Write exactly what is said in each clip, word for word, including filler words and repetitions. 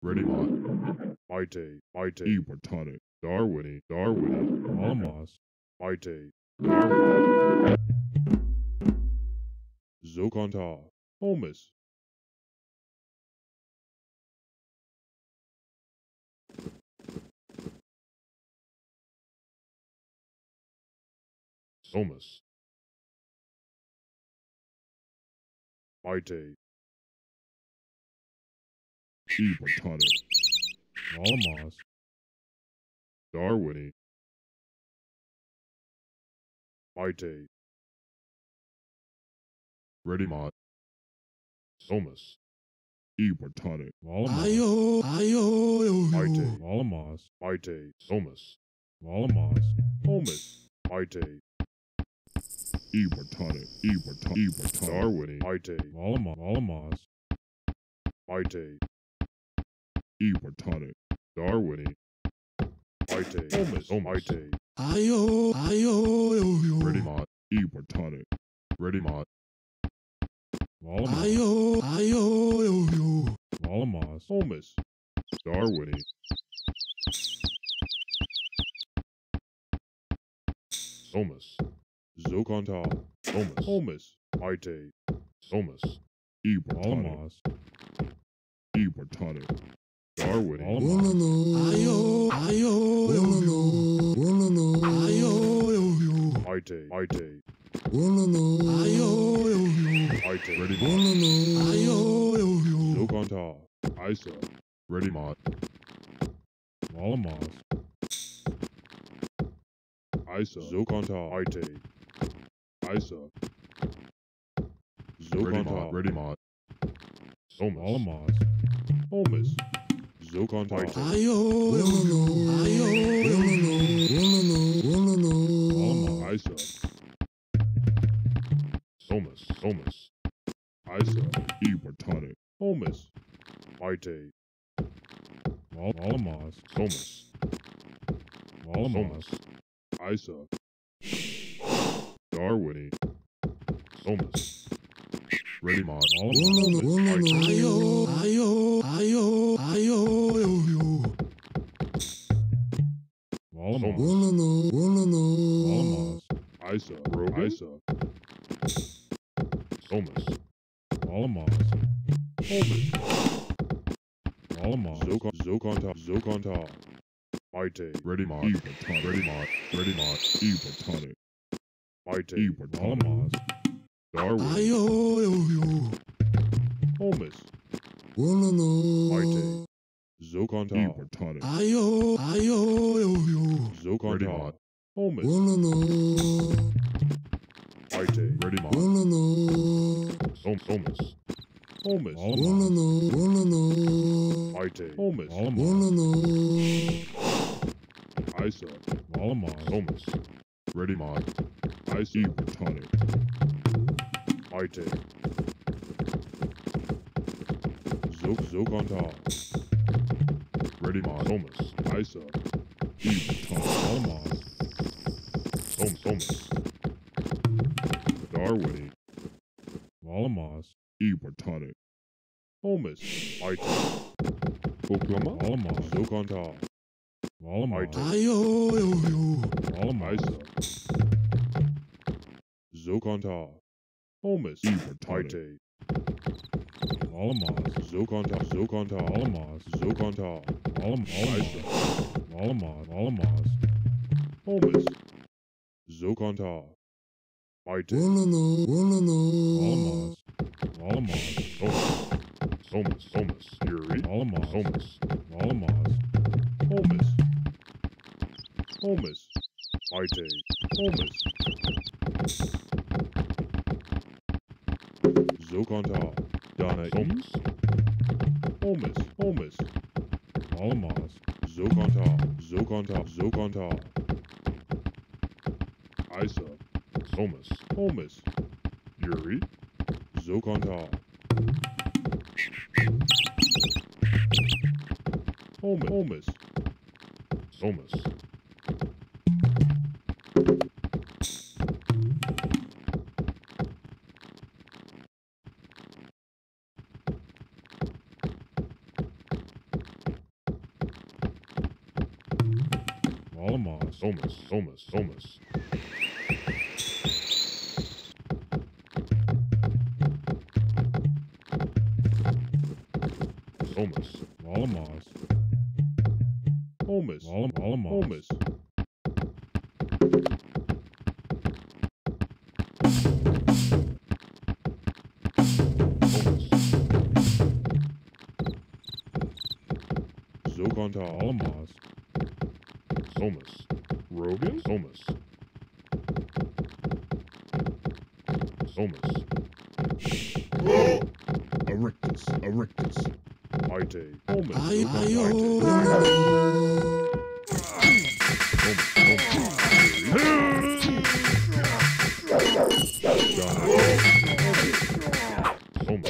Ready mod. Maite, Maite, Ibertonic, Darwini, Darwini, Almas, Maite, Darwini, Zokonta, Homus. Somus. Maite. Ibertonic. Almas. Darwini. Maite. Ready mod. Somus. Ibertonic. Ayo, ayo, yo, Maite. Almas. Maite. Somus. Almas. Homus. Maite. Ibertonic. Ibertonic. Ibertonic. Darwini. Maite. Almas. Almas. Maite. Ibertonic. Darwini. Maite. Homus. Oh, Maite. ayo, ayo, yo, yo. Ready mod. Ibertonic. Ready mod. Ayo, ayo, yo, yo. Almas. Homus. Darwini. Somus. Zokonta. Somus. Homus. Maite. Somus. Ibertonic. Ibertonic. Darwini. Ayo, ayo, yo, yo. Ayo, yo, yo. Maite. Maite. Ayo, yo, yo. Maite. Ready mod. Ayo, yo, yo. Zokonta. Isa. Ready mod. Almas. Isa. Zokonta. Maite. Isa. Zokonta. Ready mod. Somus. Almas. Homus. Zokonta. Ayo, yo, yo. Ayo, yo, yo. Almas. Isa. Somus. Somus. Isa. Ibertonic. Homus. Maite. Almas. Somus. Almas. Isa. Darwini. Somus. Ready mod. Ayo, ayo, ayo, ayo, yo, yo. Almas. Almas. Isa. Isa. Somus. Almas. Homus. Almas. Zokon. Zokonta. Zokonta. Maite. Ready mod. Ibertonic. Ready mod. Ready mod. Ibertonic. Maite. Ibertonic. Almas. Darwin. Ayo, yo, yo. Homus. Maite. Zokonta. Ibertonic. Ayo, ayo, yo, yo. Zokonta. Homus. Maite. Ready mod. Som. Somus. Homus. Maite. Homus. Isa. Homus. Ready mod. Isa. Ibertonic. Maite. Zok. Zokonta. Ready mod. Homus. Isa. Ibertonic. Almas. Som. Somus. Darwini. Almas. Ibertonic. Homus. Maite. Oklama. Almas. Zokonta. Maite. Ayo, yo, yo. Almas. Zokonta. Homus. Ibertonic. Almas. Zokonta. Zokonta. Almas. Zokonta. Almas. Almas. Almas. Homus. Zokonta. Maite. Almas. Almas. Somus. Somus. Yuri. Almas. Somus. Almas. Homus. Homus. Maite. Homus. Zokonta. Donna. Homus. Homus. Homus. Almas. Zokonta. Zokonta. Zokonta. Isa. Somus. Homus. Yuri. Zokonta. Homus. Homus. Somus. Alamos, Somas, Somas, Somas. Somas, Alamos. Almas, Alamos, Almas. Zogonta Alamos. Somas. Rogan? Somas. Somas. Erictus. Erictus. Ite. Somas. Ay, ay, oh. Somas. Somas.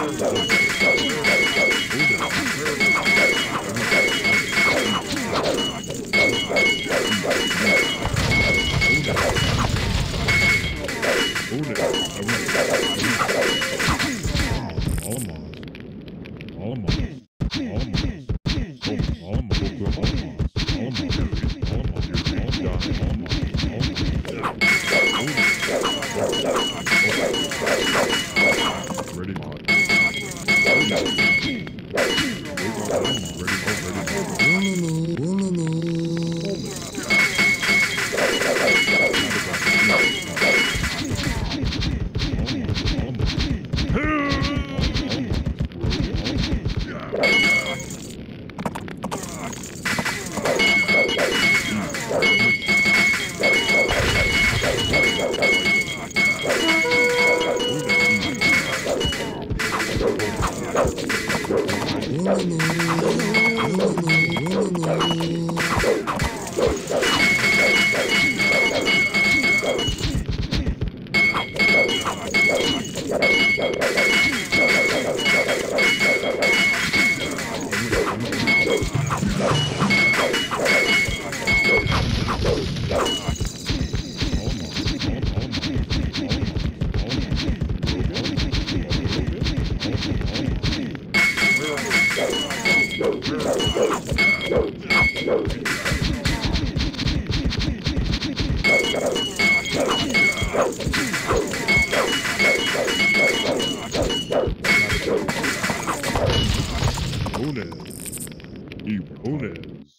Bonus. Bonus.